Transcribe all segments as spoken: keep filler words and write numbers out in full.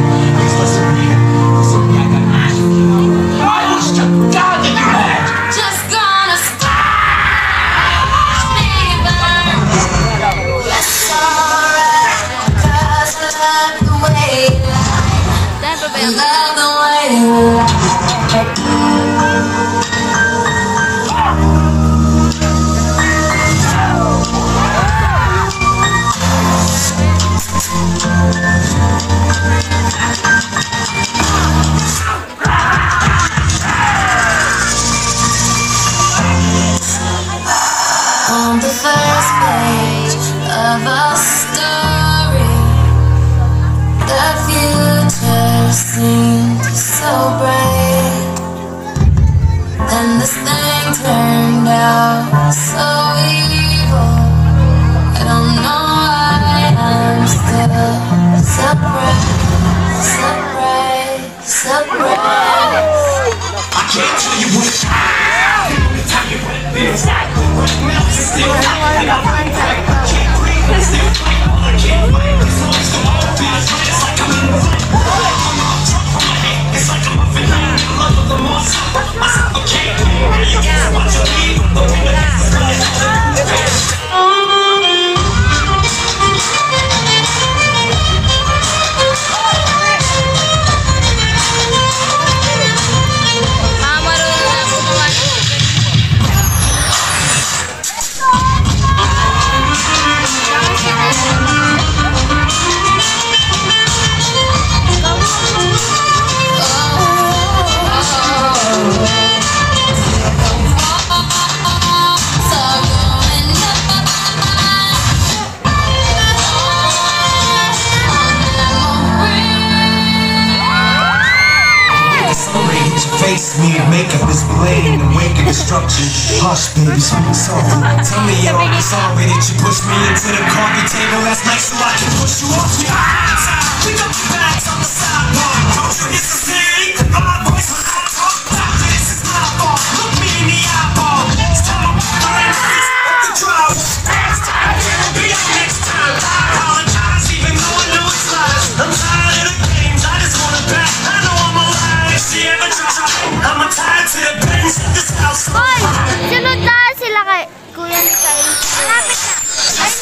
On the first page of a story, the future seemed so bright. Then this thing turned out so evil. I don't know why I'm still surprised, surprised, surprised. I can't tell you what it's like. I can only tell you what it feels like. When it melts, it's still hot. And I can't breathe, but it's still fight. I can't fight, but it's always gonna all feel right. It's like I'm in the fight. I'm all drunk from my head. It's like I'm up in line. I love the more I suffocate. You can't watch your leave. The winner is running. Face me, makeup is blading and waking destruction. Hush, baby, speak softly. Tell me you're sorry that you pushed me into the coffee table last night so I can push you off your eyes. Pick up your bags on the sidewalk. Don't you hear some saying? My voice when I talk about this is my fault. Look me in the eyeball. It's time to walk around this up the drive. Next time, be up next time. I apologize even though I know it's lies. I'm tired of the games, I just wanna back. I know I'm a liar. She ever try. I'm tied to the bench in this house. Hoy! Sunod na sila kay Kuya ni Kay. Malapit na. Ay,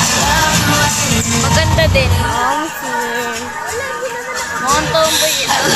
Maganda din. Ang tomboy.